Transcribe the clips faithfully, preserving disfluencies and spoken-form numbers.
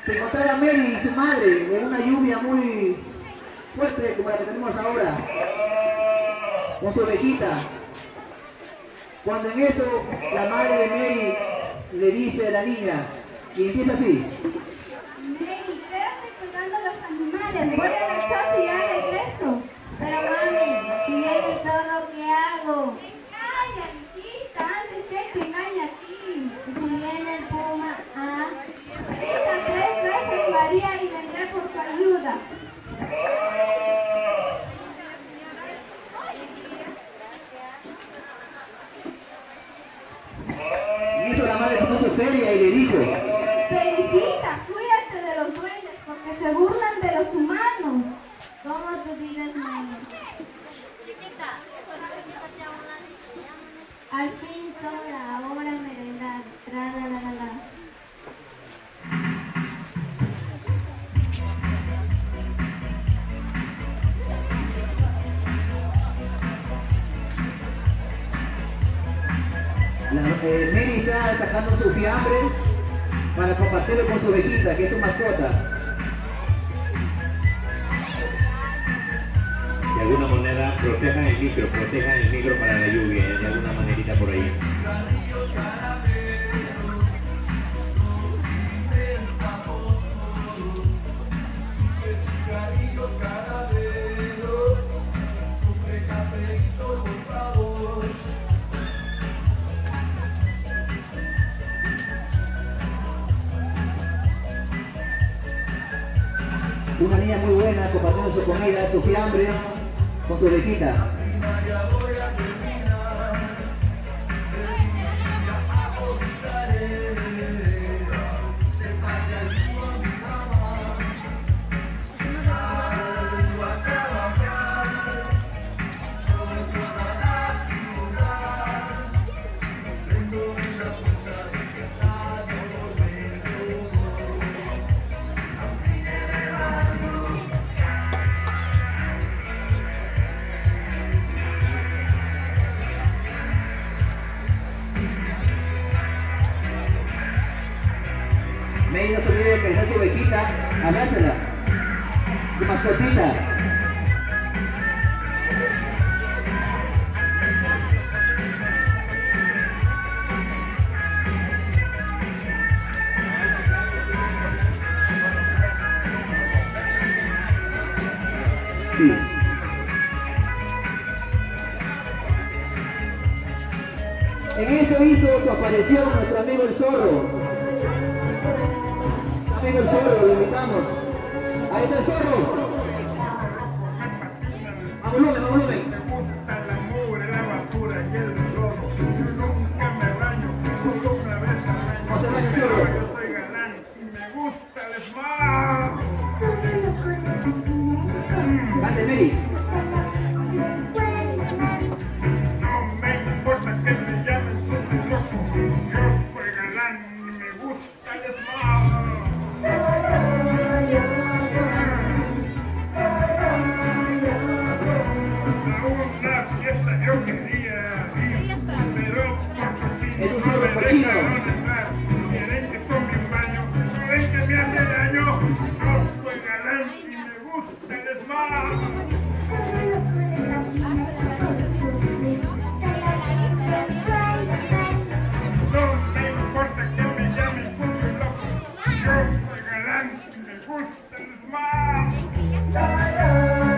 se encontraba Mary y su madre en una lluvia muy fuerte como la que tenemos ahora, con su ovejita. Cuando en eso la madre de Mary le dice a la niña, y empieza así: Mary, quédate cuidando a los animales, voy a la casa y ya regreso. Pero mami, si viene todo lo que hago. Engaña, hijita, antes que te engaña a ti. Si viene el puma, ah, grita tres veces María y vendré por tu ayuda. Y hizo la madre se puso seria y le dijo: Pero hijita, cuídate de los duendes porque se burlan de los humanos. ¿Cómo tú dices, mami? Chiquita, al fin son la hora merendar. Tra la la la la. La, eh, Mary está sacando su fiambre para compartirlo con su ovejita, que es su mascota. De alguna manera protejan el micro, protejan el micro para la lluvia, de alguna manerita por ahí. Una niña muy buena compartiendo su comida, su fiambre con su ovejita. Mary no se olvide de acariciar su ovejita, abrácela, su mascotita. Sí. En eso hizo su aparición nuestro amigo el zorro. Amigo el zorro, lo invitamos. Ahí está el zorro. A volumen, a volumen. Me gusta la mugre, la basura y el lodo. Yo nunca me baño, solo una vez al año. No se vaya el zorro. Yo soy galán y me gusta el smog. Cante, Mary. No me importa que me llamen sus loco. Yo soy galán y me gusta el smog. Una fiesta yo quería ir, pero Es un zorro cochino. quieren que tome un baño, ven que me hace daño. Yo soy galán y me gusta el smog. No me importa que me llamen porque loco. Yo soy galán y me gusta el smog.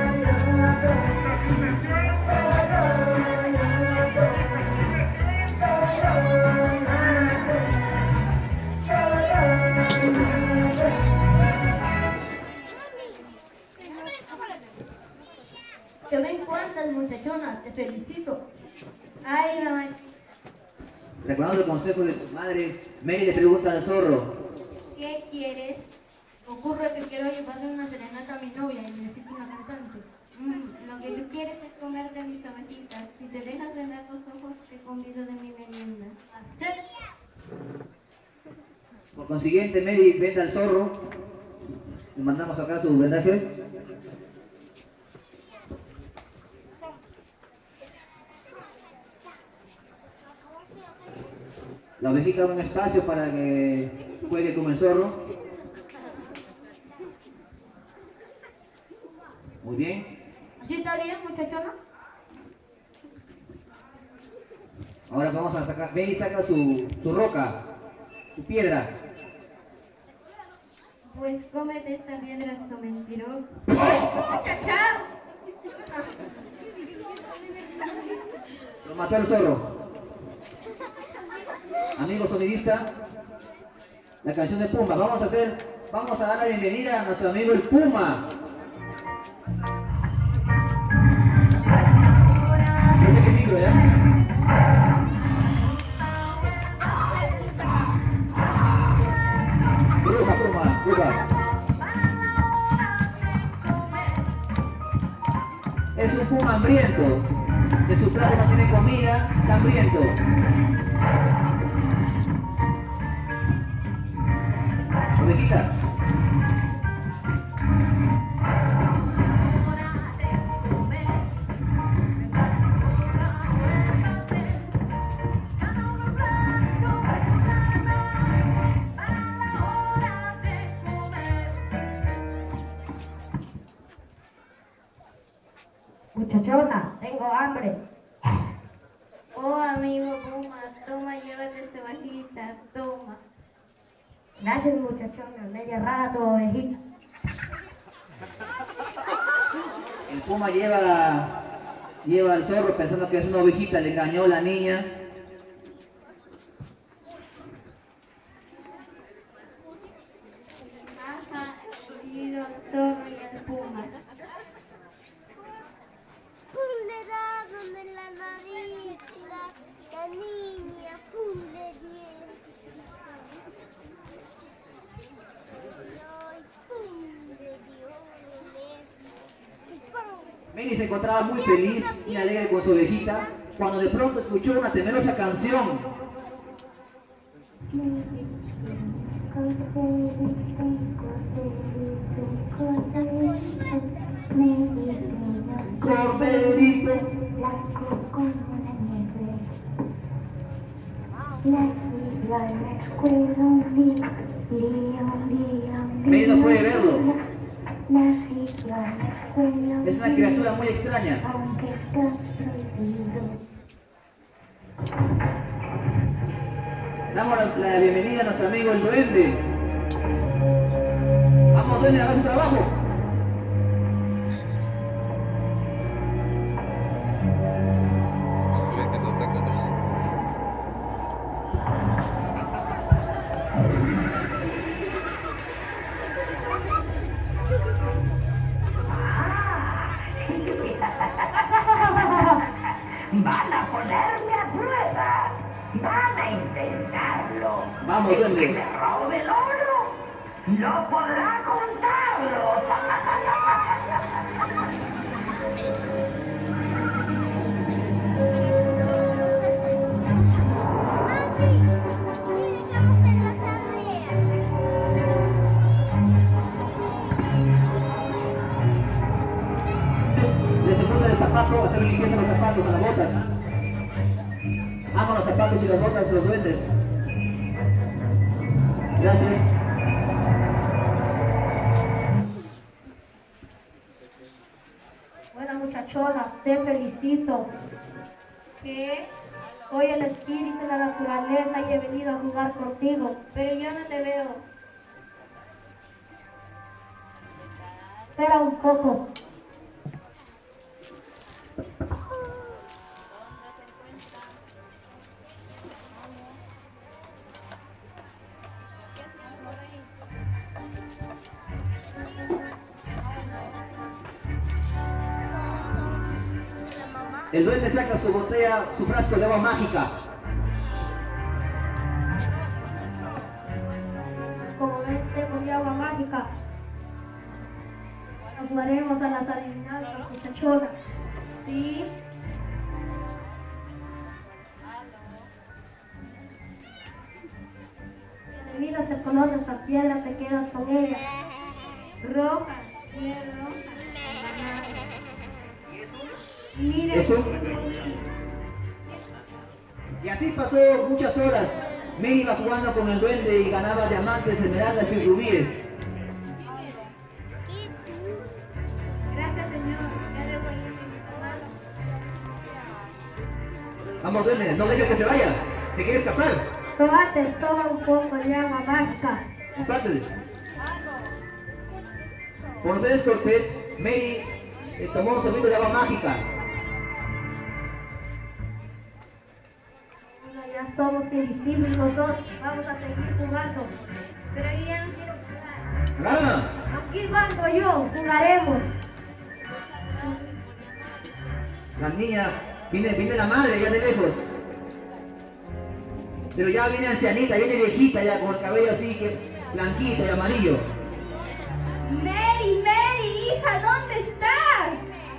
Que ven cuántas muchachonas, te felicito. Ay, mamá. Recordando el consejo de tu madre, Mary le pregunta al zorro: ¿Qué quieres? Ocurre que quiero llevarle una serenata a mi novia y necesito una cantante. Mm, lo que tú quieres es comerte mis ovejitas. Si te dejas vender los ojos, te convido de mi merienda. ¿Aceptas? Por consiguiente, Mary vende al zorro. Le mandamos acá su vendaje. La ovejita da un espacio para que juegue con el zorro. Muy bien. ¿Así está bien, muchachona? Ahora vamos a sacar, ven y saca su, su roca, su piedra. Pues cómete esta piedra, esto mentiroso. ¡Muchacha! Lo mató el zorro. Amigo sonidista, la canción de Puma. Vamos a hacer, vamos a dar la bienvenida a nuestro amigo el Puma. Creo que el micro, ¿ya? Bruja, Puma, bruja. Es un puma hambriento. De su plato no tiene comida, está hambriento. Ovejita. Muchachona, tengo hambre. Oh, amigo Puma, toma, llévate esta vajita, toma. Gracias, muchachona, media rara tu ovejita. El Puma lleva, lleva al zorro pensando que es una ovejita, le engañó la niña. Ajá, el zorro y el Puma. Un dedo en la nariz, la, la niña, pum de dientes. Ay, pum de dientes. Meni se encontraba muy feliz y alegre con su ovejita cuando de pronto escuchó una temerosa canción. Corderito. Blanco como la nieve. La isla en la escuela un día, día, un día, un día. Meni no puede verlo. La isla en la escuela un Es una día, criatura muy extraña. aunque está prohibido. Damos la, la bienvenida a nuestro amigo el duende. Vamos, duende, haga su trabajo. Van a ponerme a prueba. Van a intentarlo. Vamos, El duende. que me robe el oro no podrá contarlo. Mami, mire que vamos en la tarea. Le segunda el zapato, hacer limpieza a los zapatos, a las botas. Amo los zapatos y las botas de los duendes. Gracias. Bueno, muchachona, te felicito. Que soy el espíritu de la naturaleza y he venido a jugar contigo, pero yo no te veo. Espera un poco. El duende saca su botella, su frasco de agua mágica. Como ves, tengo mi agua mágica. Ahora jugaremos a las adivinanzas, muchachona. ¿Sí? Si miras el color de esta piedra, te quedas con ella. Roja, y es roja. Mira. ¿Eso? Y así pasó muchas horas. Meni iba jugando con el duende y ganaba diamantes, esmeraldas y rubíes. Gracias, Vamos, duende, no dejes que se vaya. ¿Se quiere escapar? Tómate, toma un poco de agua mágica. Compártele. Por no ser descortés, Mary eh, tomó un sorbito de agua mágica. Bueno, ya somos invisibles los dos. Vamos a seguir jugando. Pero yo ya no quiero jugar. ¡Gana! Aquí banco yo, jugaremos. La niña, viene, viene la madre ya de lejos. Pero ya viene ancianita, viene viejita ya con el cabello así que blanquito y amarillo. Mary, Mary, hija, ¿dónde estás?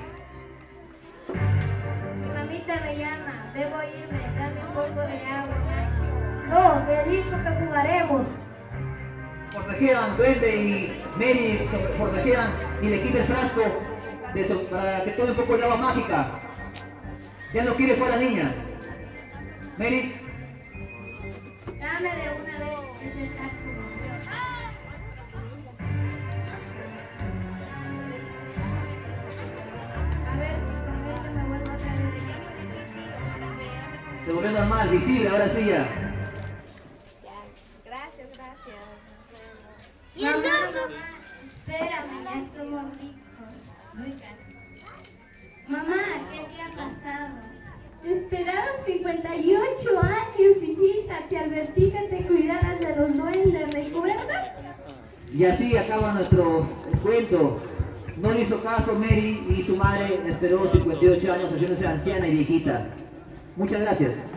Mi mamita me llama, debo irme, dame un poco de agua. No, me ha dicho que jugaremos. Forcejean, duende y Mary sobre- forcejean y le quita el frasco de so- para que tome un poco de agua mágica. Ya no quiere jugar la niña. Mary, Dame de una vez ese frasco. A ver, con esto me vuelvo a salir. se volvió normal, visible, ahora sí ya. Gracias, gracias. Y entonces, espérame, ya somos ricos. Mamá, ¿qué te ha pasado? Esperados cincuenta y ocho años, hijita, te advertí que te cuidaras de los duendes, ¿recuerdas? Y así acaba nuestro cuento. No le hizo caso Mary y su madre esperó cincuenta y ocho años haciéndose anciana y viejita. Muchas gracias.